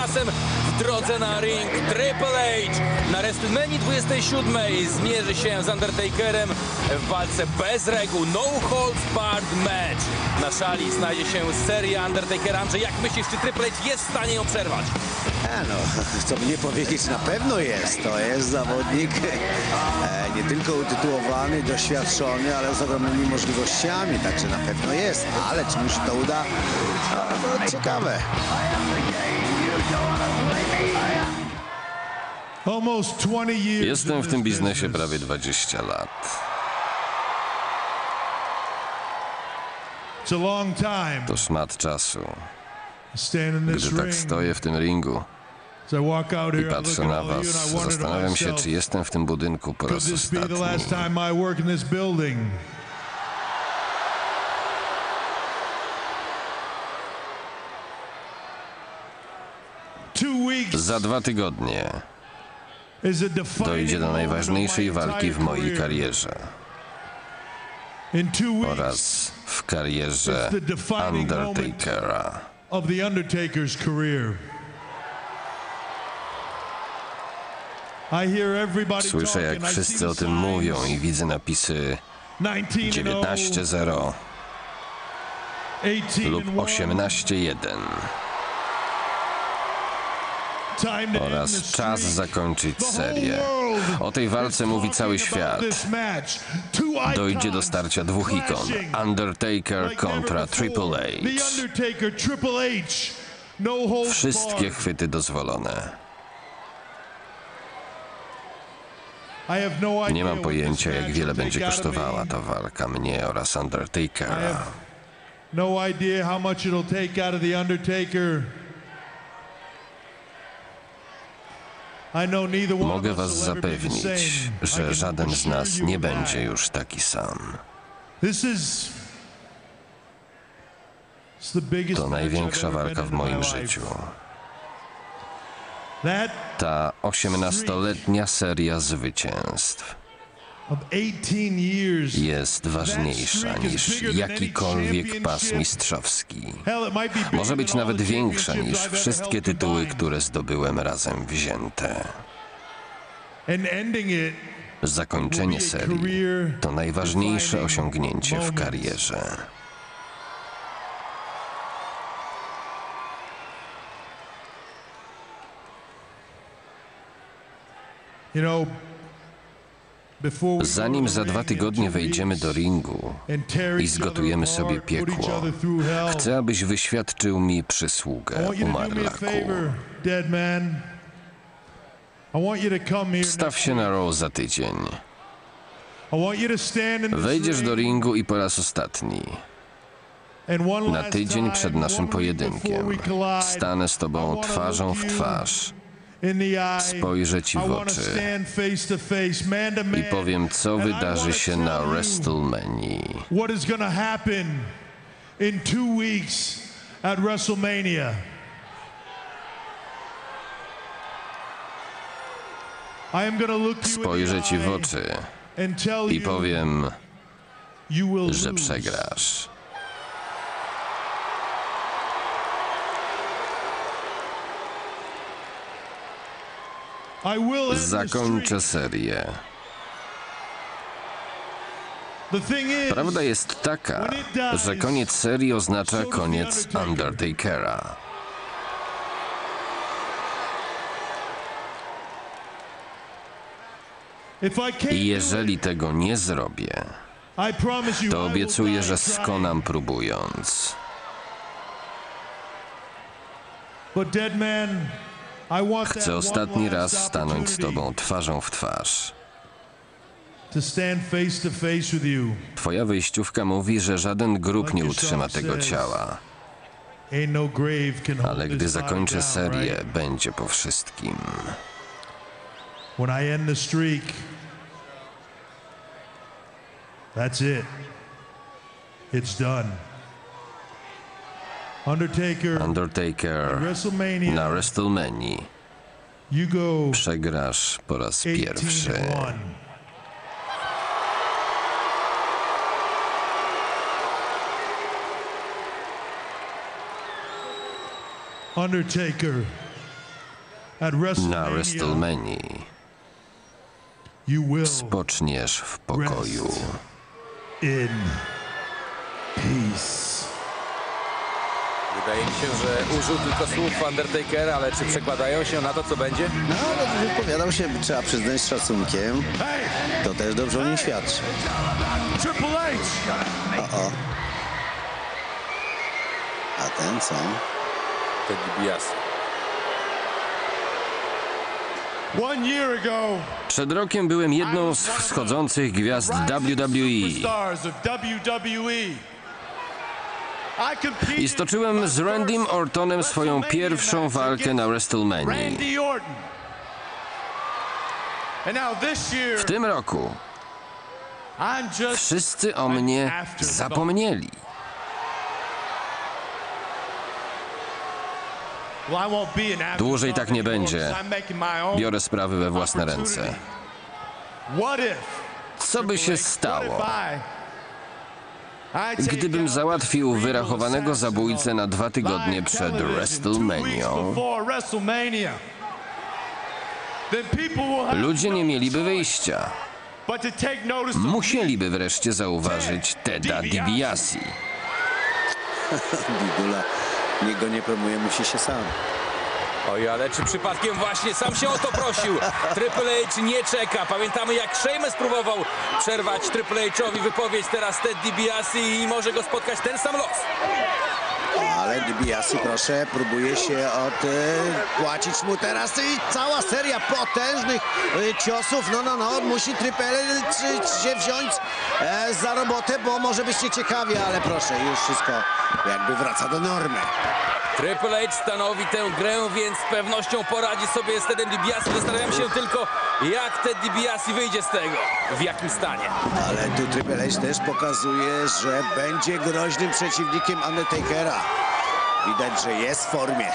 tymczasem w drodze na ring Triple H. Na WrestleMania 27 zmierzy się z Undertakerem w walce bez reguł. No holds barred match. Na szali znajdzie się seria Undertakera. Andrzej, jak myślisz, czy Triple H jest w stanie ją przerwać? No, co by nie powiedzieć, na pewno jest. To jest zawodnik nie tylko utytułowany, doświadczony, ale z ogromnymi możliwościami, także na pewno jest. Ale czy mu się to uda? No, ciekawe. Jestem w tym biznesie prawie 20 lat. To szmat czasu. Gdy tak stoję w tym ringu i patrzę na was, zastanawiam się, czy jestem w tym budynku po raz ostatni. Za 2 tygodnie dojdzie do najważniejszej walki w mojej karierze oraz w karierze Undertakera. Słyszę, jak wszyscy o tym mówią i widzę napisy 19-0 lub 18-1. Oraz czas zakończyć serię. O tej walce mówi cały świat. Dojdzie do starcia 2 ikon. Undertaker kontra Triple H. Wszystkie chwyty dozwolone. Nie mam pojęcia, jak wiele będzie kosztowała ta walka mnie oraz Undertakera. Mogę was zapewnić, że żaden z nas nie będzie już taki sam. To największa walka w moim życiu. Ta 18-letnia seria zwycięstw jest ważniejsza niż jakikolwiek pas mistrzowski. Może być nawet większa niż wszystkie tytuły, które zdobyłem razem wzięte. Zakończenie serii to najważniejsze osiągnięcie w karierze. Zanim za 2 tygodnie wejdziemy do ringu i zgotujemy sobie piekło, chcę, abyś wyświadczył mi przysługę, umarlaku. Staw się na Raw za tydzień. Wejdziesz do ringu i po raz ostatni. Na tydzień przed naszym pojedynkiem stanę z tobą twarzą w twarz. Spojrzę ci w oczy i powiem, co wydarzy się na WrestleMania. Spojrzę ci w oczy i powiem, że przegrasz. Zakończę serię. Prawda jest taka, że koniec serii oznacza koniec Undertakera. I jeżeli tego nie zrobię, to obiecuję, że skonam próbując. Chcę ostatni raz stanąć z tobą twarzą w twarz. Twoja wyjściówka mówi, że żaden grób nie utrzyma tego ciała. Ale gdy zakończę serię, będzie po wszystkim. Undertaker na WrestleMania. Przegrasz po raz pierwszy. Undertaker Na WrestleMania spoczniesz w pokoju. Wydaje mi się, że użył tylko słów Undertakera, ale czy przekładają się na to, co będzie? No, ale wypowiadał się, trzeba przyznać, z szacunkiem. To też dobrze o nim świadczy. O. A ten co? Ted DiBiase. Przed rokiem byłem jedną z wschodzących gwiazd WWE. I stoczyłem z Randym Ortonem swoją pierwszą walkę na WrestleMania. W tym roku wszyscy o mnie zapomnieli. Dłużej tak nie będzie. Biorę sprawy we własne ręce. Co by się stało, gdybym załatwił wyrachowanego zabójcę na 2 tygodnie przed WrestleMania? Ludzie nie mieliby wyjścia. Musieliby wreszcie zauważyć Teda DiBiase. Bidula, nikt go nie promuje, musi się sam. Oj, ale czy przypadkiem właśnie sam się o to prosił? Triple H nie czeka. Pamiętamy, jak Sheamus próbował przerwać Triple H'owi wypowiedź, teraz Ted DiBiase i może go spotkać ten sam los. Ale DiBiase, proszę, próbuje się odpłacić mu teraz i cała seria potężnych ciosów. No, musi Triple H się wziąć za robotę, bo może być nieciekawie, ale proszę, już wszystko jakby wraca do normy. Triple H stanowi tę grę, więc z pewnością poradzi sobie z Tedem DiBiase. Zastanawiam się tylko, jak Ted DiBiase wyjdzie z tego, w jakim stanie. Ale tu Triple H też pokazuje, że będzie groźnym przeciwnikiem Undertakera. Widać, że jest w formie.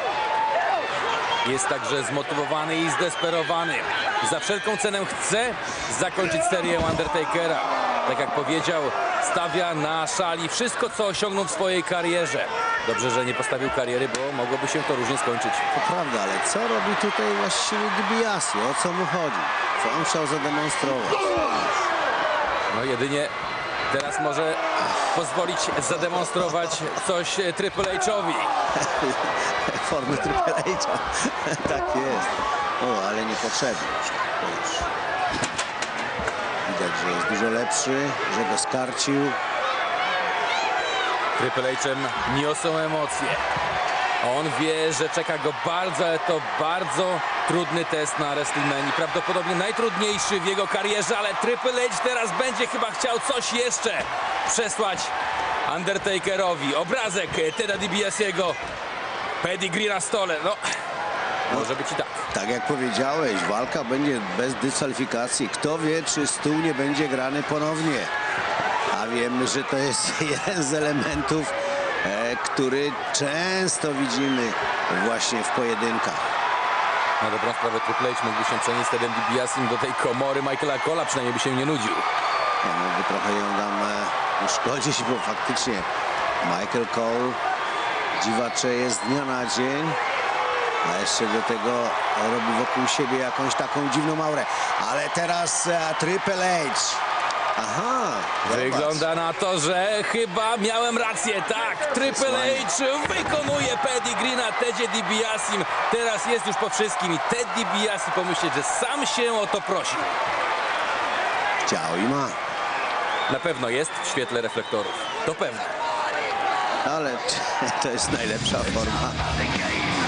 Jest także zmotywowany i zdesperowany. Za wszelką cenę chce zakończyć serię Undertakera. Tak jak powiedział, stawia na szali wszystko, co osiągnął w swojej karierze. Dobrze, że nie postawił kariery, bo mogłoby się to różnie skończyć. To prawda, ale co robi tutaj właściwie DiBiase? O co mu chodzi? Co on chciał zademonstrować? No jedynie teraz może pozwolić zademonstrować coś Triple H'owi. Formy Triple H'a. Tak jest. O, ale niepotrzebnie. Widać, że jest dużo lepszy, że go skarcił. Triple H'em niosą emocje. On wie, że czeka go bardzo, ale to bardzo trudny test na WrestleMania. Prawdopodobnie najtrudniejszy w jego karierze, ale Triple H teraz będzie chyba chciał coś jeszcze przesłać Undertakerowi. Obrazek Teda DiBiase'ego, pedigree na stole. No, może być i tak. Tak jak powiedziałeś, walka będzie bez dyskwalifikacji. Kto wie, czy stół nie będzie grany ponownie. A wiemy, że to jest jeden z elementów, który często widzimy właśnie w pojedynkach. Na dobrą sprawę Triple H mógłby się przenieść z Tedem DiBiasem do tej komory Michaela Cole'a, przynajmniej by się nie nudził. Ja mógłby trochę ją tam uszkodzić, bo faktycznie Michael Cole dziwaczeje z dnia na dzień, a jeszcze do tego robi wokół siebie jakąś taką dziwną aurę. Ale teraz Triple H. Aha, wygląda na to, że chyba miałem rację. Tak, Triple H wykonuje pedigree na Tedzie DiBiasim. Teraz jest już po wszystkim i Ted DiBiase pomyśleć, że sam się o to prosi. Chciał i ma. Na pewno jest w świetle reflektorów. To pewne. Ale to jest najlepsza forma